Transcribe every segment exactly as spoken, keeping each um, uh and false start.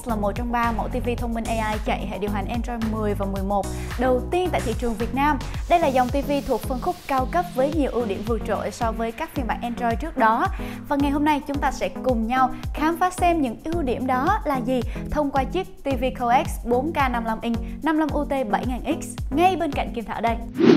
X là một trong ba mẫu ti vi thông minh A I chạy hệ điều hành Android mười và mười một đầu tiên tại thị trường Việt Nam. Đây là dòng ti vi thuộc phân khúc cao cấp với nhiều ưu điểm vượt trội so với các phiên bản Android trước đó. Và ngày hôm nay chúng ta sẽ cùng nhau khám phá xem những ưu điểm đó là gì thông qua chiếc ti vi Coex bốn K năm mươi lăm inch năm mươi lăm U T bảy nghìn X ngay bên cạnh Kim Thảo đây.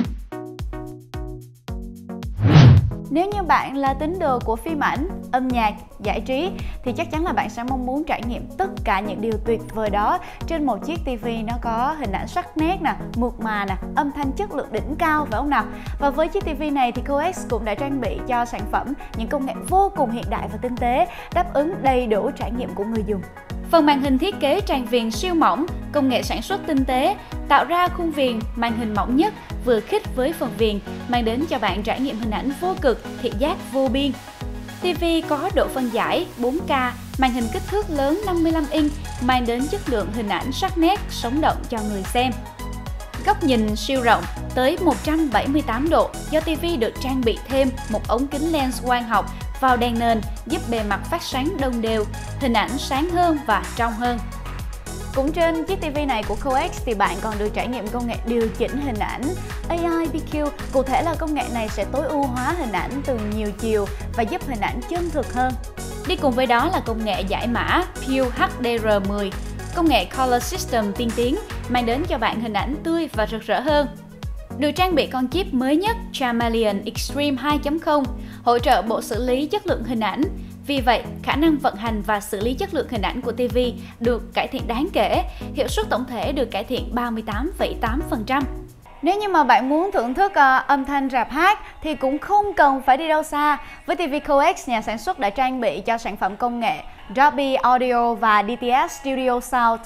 Nếu như bạn là tín đồ của phim ảnh, âm nhạc, giải trí thì chắc chắn là bạn sẽ mong muốn trải nghiệm tất cả những điều tuyệt vời đó trên một chiếc ti vi nó có hình ảnh sắc nét nè, mượt mà nè, âm thanh chất lượng đỉnh cao phải không nào? Và với chiếc ti vi này thì Coex cũng đã trang bị cho sản phẩm những công nghệ vô cùng hiện đại và tinh tế, đáp ứng đầy đủ trải nghiệm của người dùng. Phần màn hình thiết kế tràn viền siêu mỏng, công nghệ sản xuất tinh tế, tạo ra khung viền màn hình mỏng nhất vừa khít với phần viền, mang đến cho bạn trải nghiệm hình ảnh vô cực, thị giác vô biên. ti vi có độ phân giải bốn K, màn hình kích thước lớn năm mươi lăm inch, mang đến chất lượng hình ảnh sắc nét, sống động cho người xem. Góc nhìn siêu rộng tới một trăm bảy mươi tám độ do ti vi được trang bị thêm một ống kính lens quang học vào đèn nền giúp bề mặt phát sáng đồng đều, hình ảnh sáng hơn và trong hơn. Cũng trên chiếc ti vi này của Coex thì bạn còn được trải nghiệm công nghệ điều chỉnh hình ảnh A I B Q. Cụ thể là công nghệ này sẽ tối ưu hóa hình ảnh từ nhiều chiều và giúp hình ảnh chân thực hơn. Đi cùng với đó là công nghệ giải mã Pure H D R mười, công nghệ Color System tiên tiến mang đến cho bạn hình ảnh tươi và rực rỡ hơn. Được trang bị con chip mới nhất Chameleon Extreme hai chấm không, hỗ trợ bộ xử lý chất lượng hình ảnh. Vì vậy, khả năng vận hành và xử lý chất lượng hình ảnh của ti vi được cải thiện đáng kể, hiệu suất tổng thể được cải thiện ba mươi tám phẩy tám phần trăm. Nếu như mà bạn muốn thưởng thức uh, âm thanh rạp hát thì cũng không cần phải đi đâu xa. Với ti vi Coex, nhà sản xuất đã trang bị cho sản phẩm công nghệ Dolby Audio và D T S Studio Sound.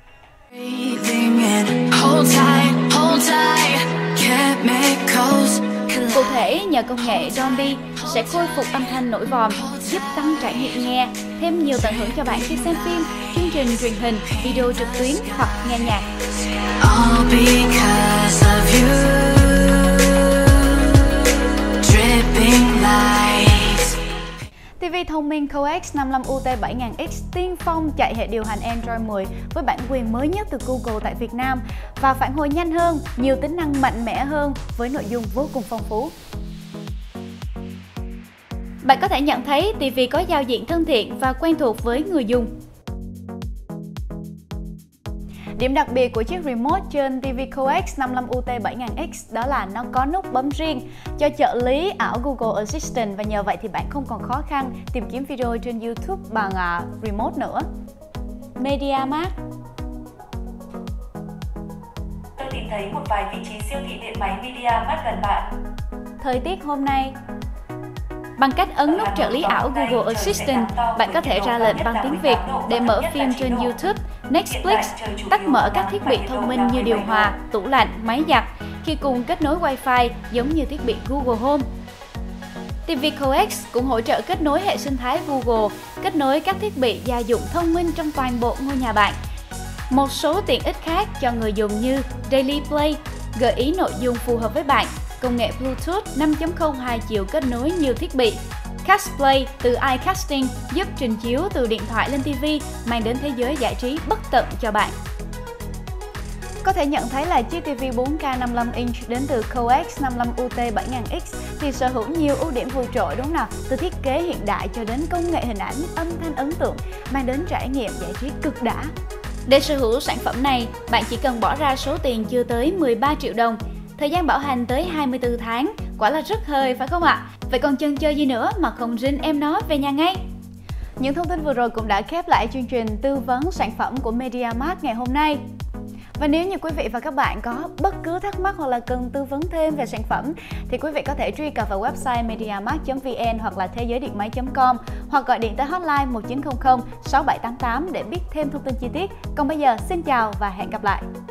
Cụ thể, nhờ công nghệ Dolby sẽ khôi phục âm thanh nổi vòm, giúp tăng trải nghiệm nghe, thêm nhiều tận hưởng cho bạn khi xem phim, chương trình truyền hình, video trực tuyến hoặc nghe nhạc. ti vi thông minh Coex năm mươi lăm U T bảy nghìn X tiên phong chạy hệ điều hành Android mười với bản quyền mới nhất từ Google tại Việt Nam và phản hồi nhanh hơn, nhiều tính năng mạnh mẽ hơn với nội dung vô cùng phong phú. Bạn có thể nhận thấy ti vi có giao diện thân thiện và quen thuộc với người dùng. Điểm đặc biệt của chiếc remote trên ti vi Coex năm mươi lăm U T bảy nghìn X đó là nó có nút bấm riêng cho trợ lý ảo Google Assistant và nhờ vậy thì bạn không còn khó khăn tìm kiếm video trên YouTube bằng uh, remote nữa. MediaMarkt. Tôi tìm thấy một vài vị trí siêu thị điện máy MediaMarkt gần bạn. Thời tiết hôm nay. Bằng cách ấn nút trợ lý ảo Google Assistant, bạn có thể ra lệnh bằng tiếng Việt để mở phim trên YouTube, Netflix, tắt mở các thiết bị thông minh như điều hòa, tủ lạnh, máy giặt khi cùng kết nối Wi-Fi giống như thiết bị Google Home. ti vi Coex cũng hỗ trợ kết nối hệ sinh thái Google, kết nối các thiết bị gia dụng thông minh trong toàn bộ ngôi nhà bạn. Một số tiện ích khác cho người dùng như Daily Play, gợi ý nội dung phù hợp với bạn, công nghệ Bluetooth năm chấm không hai chiều kết nối nhiều thiết bị, Castplay từ iCasting giúp trình chiếu từ điện thoại lên ti vi, mang đến thế giới giải trí bất tận cho bạn. Có thể nhận thấy là chiếc ti vi bốn K năm mươi lăm inch đến từ Coex năm mươi lăm U T bảy nghìn X thì sở hữu nhiều ưu điểm vượt trội đúng không nào? Từ thiết kế hiện đại cho đến công nghệ hình ảnh, âm thanh ấn tượng, mang đến trải nghiệm giải trí cực đã. Để sở hữu sản phẩm này, bạn chỉ cần bỏ ra số tiền chưa tới mười ba triệu đồng. Thời gian bảo hành tới hai mươi tư tháng, quả là rất hời phải không ạ? Vậy còn chần chờ gì nữa mà không rinh em nó về nhà ngay? Những thông tin vừa rồi cũng đã khép lại chương trình tư vấn sản phẩm của MediaMarkt ngày hôm nay. Và nếu như quý vị và các bạn có bất cứ thắc mắc hoặc là cần tư vấn thêm về sản phẩm thì quý vị có thể truy cập vào website mediamarkt chấm vn hoặc là thế giới điện máy chấm com hoặc gọi điện tới hotline một chín không không sáu bảy tám tám để biết thêm thông tin chi tiết. Còn bây giờ xin chào và hẹn gặp lại!